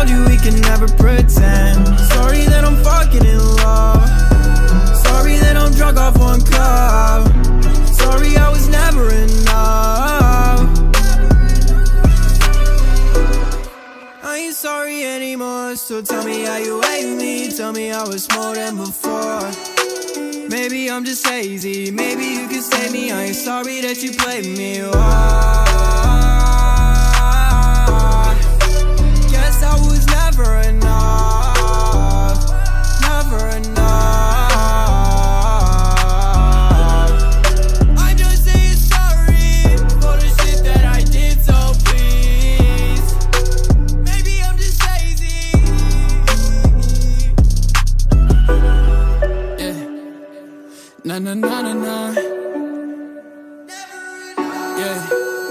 told you we can never pretend. Sorry that I'm fucking in love. Sorry that I'm drunk off one cup. Sorry I was never enough. I ain't sorry anymore, so tell me how you hate me. Tell me I was more than before. Maybe I'm just lazy, maybe you can save me. I ain't sorry that you played me. Guess I was never enough. Never enough. I'm just saying sorry for the shit that I did, so please. Maybe I'm just lazy. Yeah. Na na na na na. Yeah.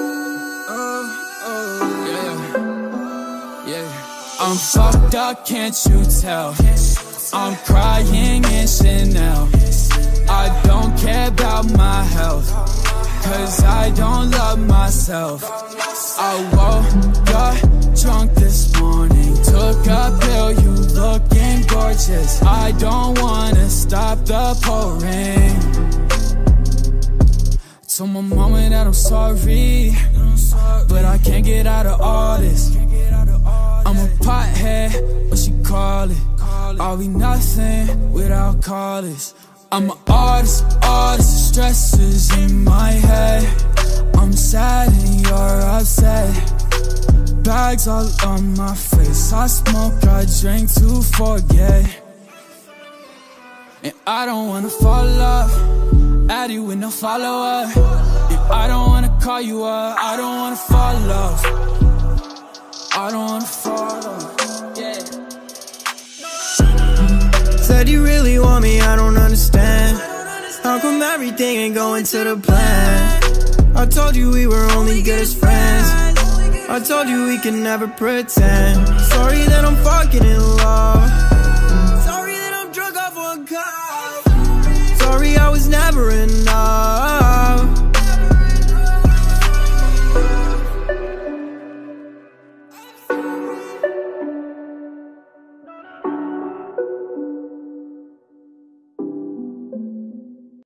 I'm fucked up, can't you tell? I'm crying in Chanel. I don't care about my health, cause I don't love myself. I woke up drunk this morning, took a pill, you looking gorgeous. I don't wanna stop the pouring. Told my mama that I'm sorry, but I can't get out of all this. I'm a pothead, what she call it? Are we nothing without college? I'm an artist, all the stresses in my head. I'm sad and you're upset. Bags all on my face, I smoke, I drink to forget. And I don't wanna fall off, add you with no follow-up. Yeah, I don't wanna call you up, I don't wanna fall off. I don't wanna fall off, yeah. Said you really want me, I don't understand. How come everything ain't going to the plan? I told you we were only good as friends. I told you we can never pretend. Sorry that I'm fucking in love. Sorry that I'm drunk off one cup. Sorry I was never